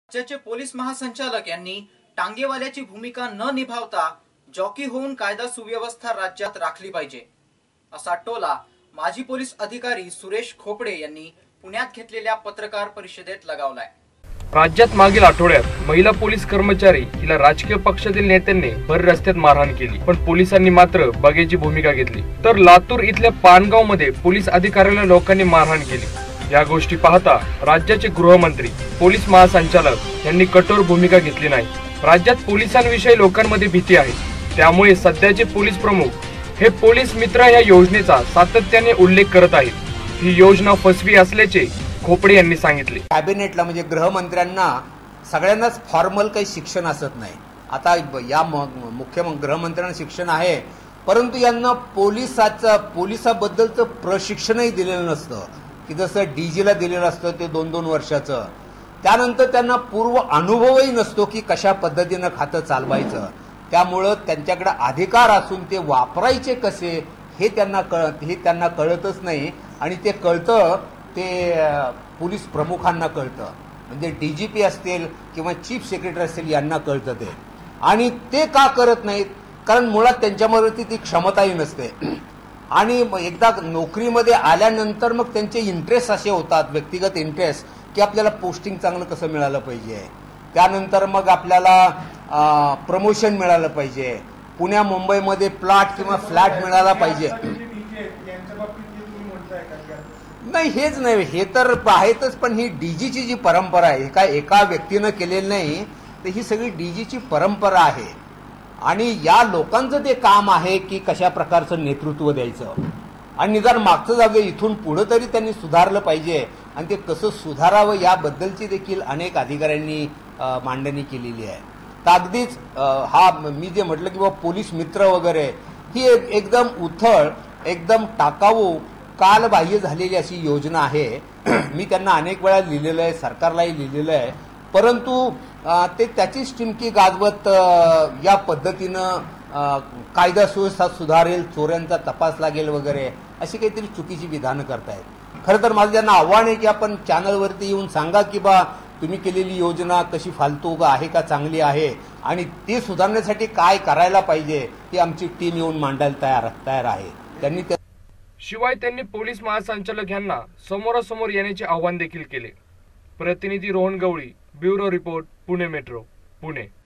राज्याचे पोलीस महासंचालक यांनी टांगेवाल्याची भूमिका न निभावता जॉकी होऊन कायदा सुव्यवस्था राज्यात राखली पाहिजे, असा टोला माजी पोलीस अधिकारी सुरेश खोपडे यांनी पुण्यात घेतलेल्या पत्रकार परिषदेत लगावलाय। राज्यात मागील आठवड्यात महिला पोलीस कर्मचारी हिला राजकीय पक्षातील नेत्यांनी भर रस्त्यात मारहाण केली, पण पोलिसांनी मात्र बघ्याची भूमिका घेतली। तर लातूर इथल्या पानगाव मध्ये पोलीस अधिकाऱ्याला लोकांनी मारहाण केली। या गोष्टी पाहता राज्याचे गृहमंत्री पोलीस महासंचालक यांनी कठोर भूमिका घेतली नाही। राज्यात पोलिसांविषयी लोकांमध्ये भीती आहे, त्यामुळे सध्याचे पोलीस प्रमुख हे पोलीस मित्र या योजनेचा सातत्याने उल्लेख करत आहेत। ही योजना फसवी असल्याचे खोपडे यांनी सांगितले। कॅबिनेटला म्हणजे गृहमंत्र्यांना सगळ्यांनाच फॉर्मल काही शिक्षण असत नाही। आता या मुख्य गृहमंत्र्यांना शिक्षण आहे, परंतु यांना पोलिसाबद्दलचं प्रशिक्षणही दिलेलं नसतं की जसं डीजीला दिलेलं असतं ते 2-2 वर्षाचं। त्यानंतर त्यांना पूर्व अनुभवही नसतो की कशा पद्धतीनं खातं चालवायचं। त्यामुळं त्यांच्याकडे अधिकार असून ते वापरायचे कसे हे त्यांना कळतच नाही, आणि ते कळतं ते पोलीस प्रमुखांना कळतं, म्हणजे डीजीपी असतील किंवा चीफ सेक्रेटरी असतील यांना कळतं ते। आणि ते का करत नाहीत? कारण मुळात त्यांच्यामध्ये ती क्षमताही नसते, आणि एकदा नोकरीमध्ये आल्यानंतर मग त्यांचे इंटरेस्ट असे होतात, व्यक्तिगत इंटरेस्ट, की आपल्याला पोस्टिंग चांगलं कसं मिळालं पाहिजे, त्यानंतर मग आपल्याला प्रमोशन मिळालं पाहिजे, पुण्या मुंबईमध्ये प्लॉट किंवा फ्लॅट मिळाला पाहिजे। नाही, हेच नाही, हे तर आहेतच, पण ही डीजीची जी परंपरा आहे, काय एका व्यक्तीनं केलेली नाही, तर ही सगळी डीजीची परंपरा आहे। आणि या लोकांचं ते काम आहे की कशा प्रकारचं नेतृत्व द्यायचं, आणि निदान मागचं जागे इथून पुढे तरी त्यांनी सुधारलं पाहिजे, आणि ते कसं सुधारावं याबद्दलची देखील अनेक अधिकाऱ्यांनी मांडणी केलेली आहे। तर अगदीच मी जे म्हटलं की पोलीस मित्र वगैरे ही एकदम उथळ, एकदम टाकाऊ, कालबाह्य झालेली अशी योजना आहे। मी त्यांना अनेक वेळा लिहिलेलं आहे, सरकारलाही लिहिलेलं आहे, परंतु ते त्याचीच टिमकी गाजवत या पद्धतीनं कायदा सुव्यवस्था सुधारेल, चोऱ्यांचा तपास लागेल वगैरे अशी काहीतरी चुकीची विधानं करतायत। खरं तर माझं त्यांना आव्हान आहे की आपण चॅनलवरती येऊन सांगा की तुम्ही केलेली योजना कशी फालतू आहे का चांगली आहे, आणि ते सुधारण्यासाठी काय करायला पाहिजे ती आमची टीम येऊन मांडायला तयार आहे। शिवाय त्यांनी पोलीस महासंचालक यांना समोरासमोर येण्याचे आवाहन देखील केले। प्रतिनिधी Rohan Gawali, bureau report, Pune metro, Pune.